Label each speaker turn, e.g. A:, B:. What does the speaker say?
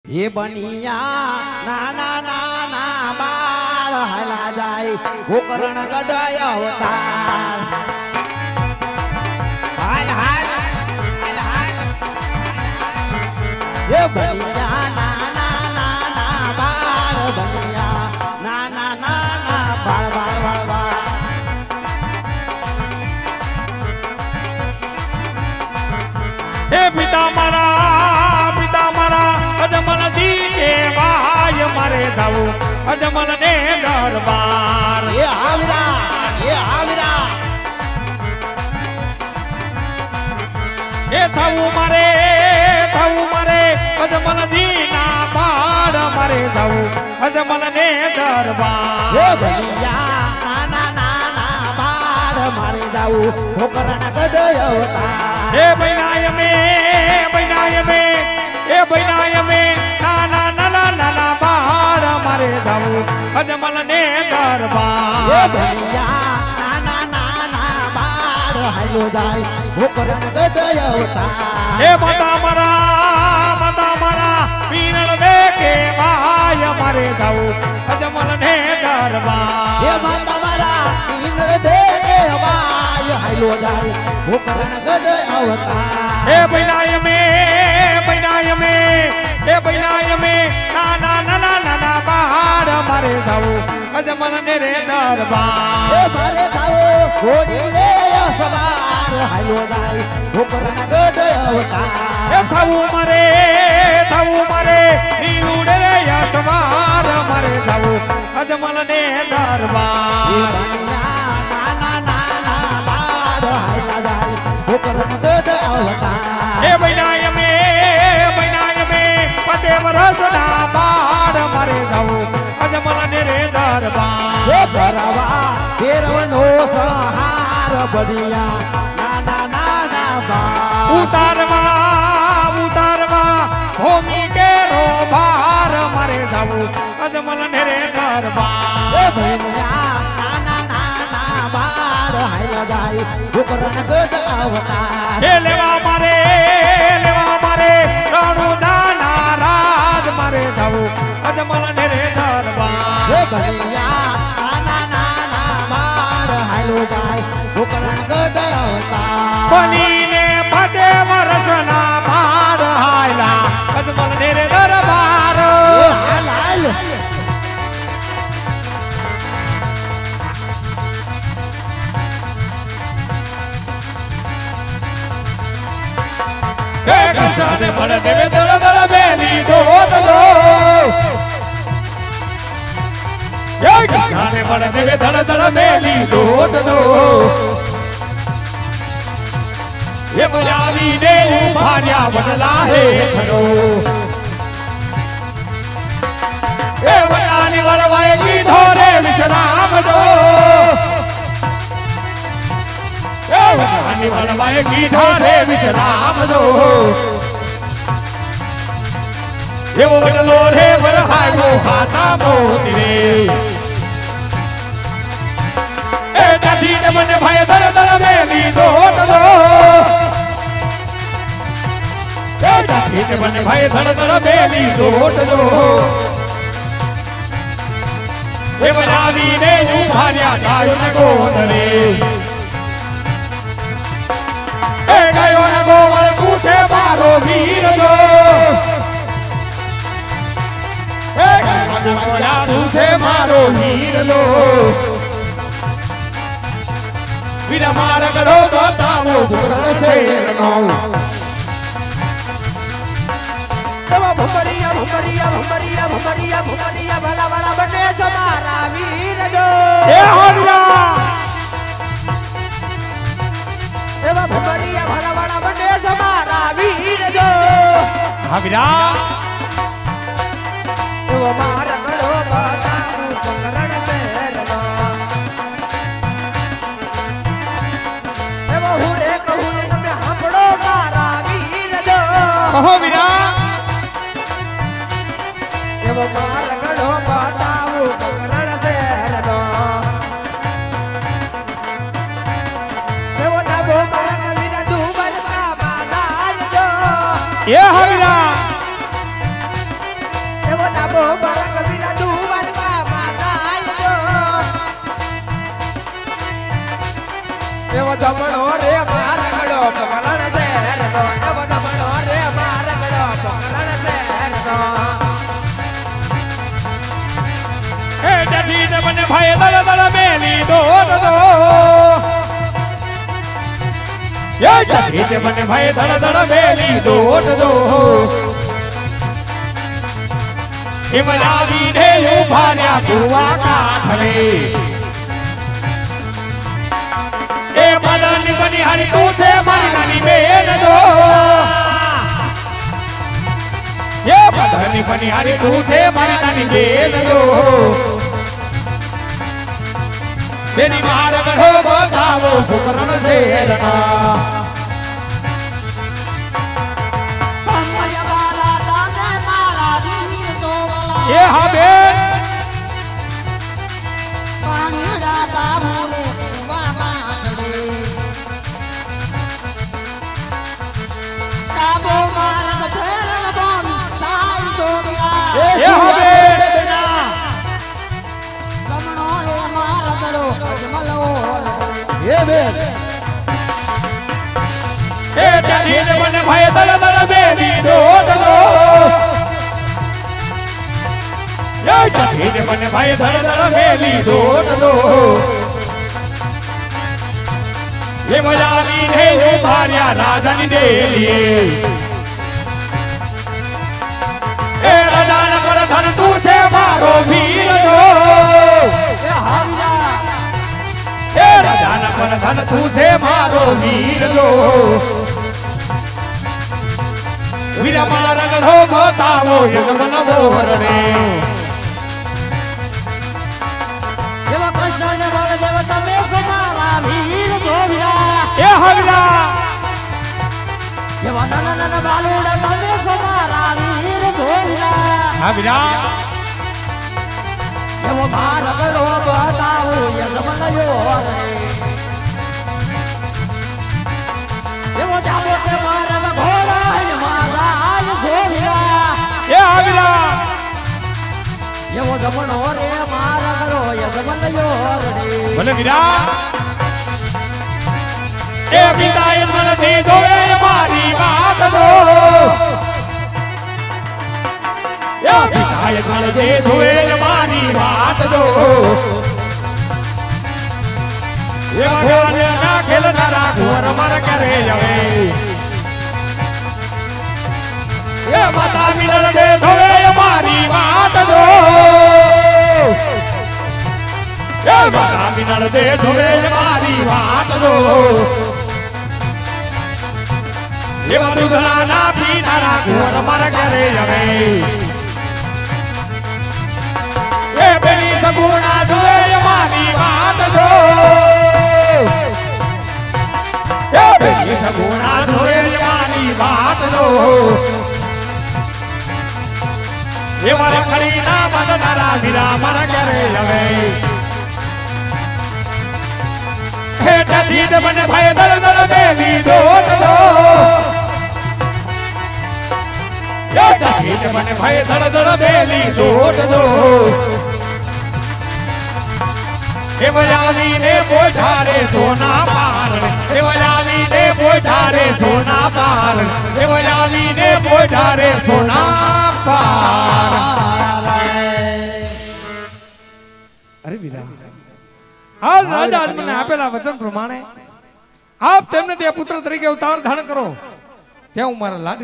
A: ये बनिया नाना नाना बाल हला जाए गोकर्ण गडय अवतार हाल हाल हाल हाल ये बनिया नाना नाना बाल बनिया नाना नाना बाल बाल बाल बाल
B: हे पिता मारा अजमल जी के भाई मारे जाऊ अजमल ने दरबार
A: ये आविरा
B: ये थाऊ मारे अजमल जी ना बाड़ मारे जाऊ अजमल ने दरबार
A: ये भैया नाना नाना बाड़ मारे जाऊ गोकर्ण गडय अवतार
B: हे बैनाय में नाना नाना नाना बाहर मारे जाऊ अजमल ने दरबार
A: ये भैया नाना नाना बाड़ हालो जाए गोकर्ण गडय अवतार
B: हे माता मरा पीरण दे के भाई मारे जाऊ अजमल ने दरबार
A: ये माता मरा पीरण दे के भाई हालो जाए गोकर्ण गडय अवतार
B: हे बैनाय में नाना नाना नाना बाहर मारे जाऊ अजमल ने दरबार
A: ये मारे जाओ घोड़ी ले सवार हालो जाए गोकर्ण गडय अवतार
B: हे थाऊ मारे नीलूड़े या सवार मारे जाऊ अजमल ने दरबार
A: ये बनिया नाना नाना बाड़ हालो जाए गोकर्ण गडय अवतार
B: हे बैनाय में पचे बरस ना बाड़ मारे जाऊ अजमल ने दरबार
A: ये भरवा फेरवनो सहार बढ़िया नाना नाना बाड़
B: उतारवा भूमि के रो भार मारे जाऊ अजमल ने दरबार
A: ये भैया नाना नाना बाड़ हालो जाए गोकर्ण गडय अवतार
B: हे लेवा मारे राणू दाना राज मारे जाऊ अजमल ने दरबार
A: ये भैया नाना नाना बाड़ हालो जाए गोकर्ण गडय अवतार
B: बनी ने पचे वर्ष ना भार हायला अजमल ने दरबार
A: हाल हाल
B: घसाने बड़ देवे दड़ दड़ बेली दो घसाने बड़ देवे दड़ दड़ बेली दो ये बुलावी ने भार्या बदला है खरो ये बुलानी वलवाएगी धोरे विश्राम दो ये बुलानी वलवाएगी धोरे विश्राम दो ये बदलो रे बरहाय वो खाता मोती रे ए दादी ने मन भाई दर दर बेली दो ए दादी ने मन भाई दर दर बेली दो ये बनावी ने यूं भार्या गायो न गोदरे ए गायो न गोवर पूछे मारो वीर जो तुझे मारो हीर लो वीर मार करो तो तामो गुरण से नो
C: भुमरिया भला बड़ा बने तुम्हारा वीर जो
B: ए होरिया
C: एवा भुमरिया भला बड़ा बने तुम्हारा वीर जो
B: हाविरा
C: वो मार करो बताऊ संगरण से लो एवो हुरे कहूने में हमड़ो मारा वीर जो
B: कहो वीरा
C: एवो मार करो बताऊ संगरण से लो एवो तबो मार वीर डूबन का माना जो
B: ये हाविरा
C: એવો જમણો રે મારગડો પગલણ શહેરનો એવો જમણો રે મારગડો પગલણ શહેરનો
B: એ જતી ને મને ભાઈ દળ દળ મેલી દો એ જતી ને મને ભાઈ દળ દળ મેલી દો હિમલાવી ને ઉભાર્યા કુવા કાઠલે એ મદનની બની હારી તું છે મારી નાની બેન જો એ મદનની બની હારી તું છે મારી નાની બેન જો બેની માર ગઢો બતાવો ફુકરણ શેરના એ હા બેન એ હા બેન
A: એ બેન
B: એ ત્યાંથી મને ભાઈ દળ દળ બેની દોડ દો એ ત્યાંથી મને ભાઈ દળ દળ બેની દોડ દો એ મજાની ને ઉભાર્યા રાજાની દેલીએ એ રાજાન પર ધન તું છે મારો વીર જો એ રાજાન પર ધન તું છે મારો વીર જો વીરા મારા ગઢો બતાવો યજમન મોહરને
A: એવા કૃષ્ણ બળ દેવ તમે મારા વીર ગોવિંદા
B: એ હવિરા
A: એવા નન બાલુડા તમે મારા વીર ગોવિંદા
B: હવિરા
A: એવો મારગડો બતાવો યજમન યોરે એવો જાબો તે મારગ ઘોડા મારા ગોવિંદા
B: એ હવિરા
A: એવો જમણો રે મારગડો યજમન યોરે
B: ભલે વીરા એ વિદાય મનથી જોવે મારી વાત દો એ વિદાય મનથી જોવે મારી વાત દો એ ભગવાન ના ખેલનારા ઘોર મર કરે હવે એ માતા મિલન દે જોવે મારી વાત દો એ માતા મિલન દે જોવે મારી વાત દો એ દૂધના ના પીનારા ઘોર મર કરે હવે એ બેની સગુણા જોવે મારી વાત દો એ બેની સગુણા જોવે મારી વાત દો એ મારા ખડી ના બદનારા વીરા મર કરે હવે હે જતી ને મને ભાઈ દળ દળ બેલી દોડ દો એ જતી ને મને ભાઈ દળ દળ બેલી દોડ દો એ વયાવી ને બોઢારે સોના પાર એ વયાવી ને બોઢારે સોના પાર એ વયાવી ને બોઢારે સોના પાર અરે વીરા આજ રાજા આજ મને આપેલા વચન પ્રમાણે આપ તેમને તે પુત્ર તરીકે અવતાર ધારણ કરો ત્યાં હું મારા લાડ